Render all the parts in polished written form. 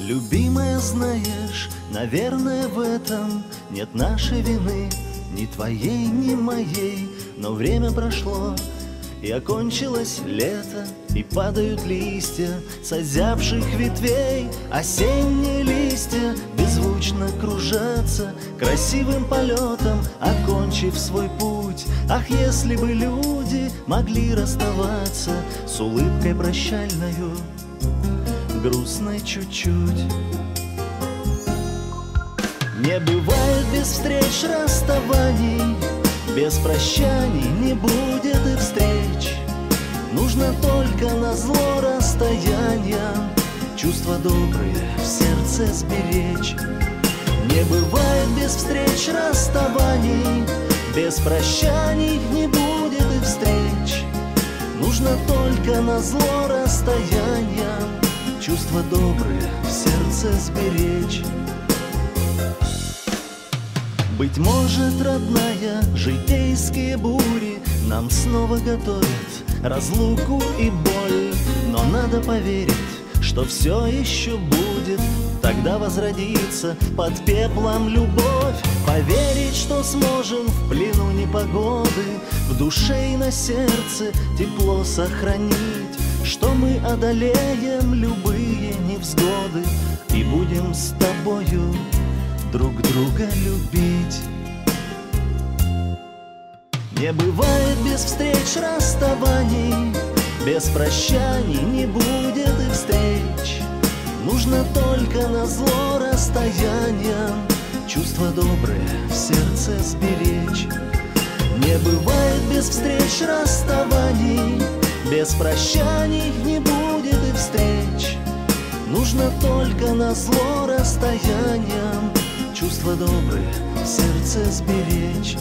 Любимая, знаешь, наверное, в этом нет нашей вины, ни твоей, ни моей. Но время прошло, и окончилось лето, и падают листья с озябших ветвей. Осенние листья беззвучно кружатся красивым полетом, окончив свой путь. Ах, если бы люди могли расставаться с улыбкой прощальною, грустной чуть-чуть. Не бывает без встреч расставаний, без прощаний не будет и встреч. Нужно только назло расстояниям чувства добрые в сердце сберечь. Не бывает без встреч расставаний, без прощаний не будет и встреч. Нужно только назло расстояниям чувства добрые в сердце сберечь. Быть может, родная, житейские бури нам снова готовят разлуку и боль. Но надо поверить, что все еще будет, тогда возродится под пеплом любовь. Поверить, что сможем в плену непогоды в душе и на сердце тепло сохранить, что мы одолеем любые невзгоды и будем с тобою друг друга любить. Не бывает без встреч расставаний, без прощаний не будет и встреч. Нужно только назло расстояниям чувства добрые в сердце сберечь. Не бывает без встреч расставаний, без прощаний не будет и встреч. Нужно только назло расстояниям чувства добрые в сердце сберечь.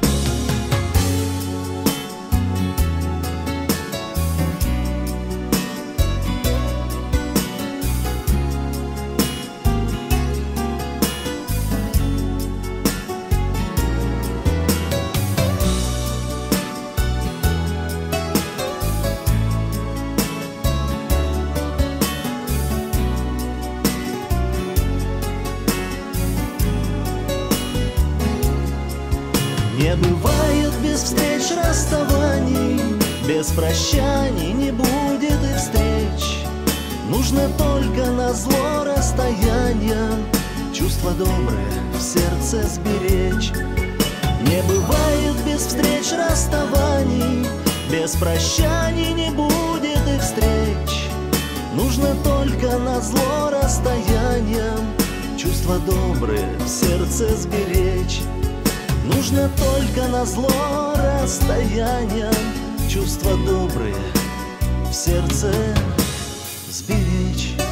Не бывает без встреч расставаний, без прощаний не будет и встреч. Нужно только назло расстояниям чувства добрые в сердце сберечь. Не бывает без встреч расставаний, без прощаний не будет и встреч. Нужно только назло расстояниям чувства добрые в сердце сберечь. Нужно только назло расстояниям чувства добрые в сердце сберечь.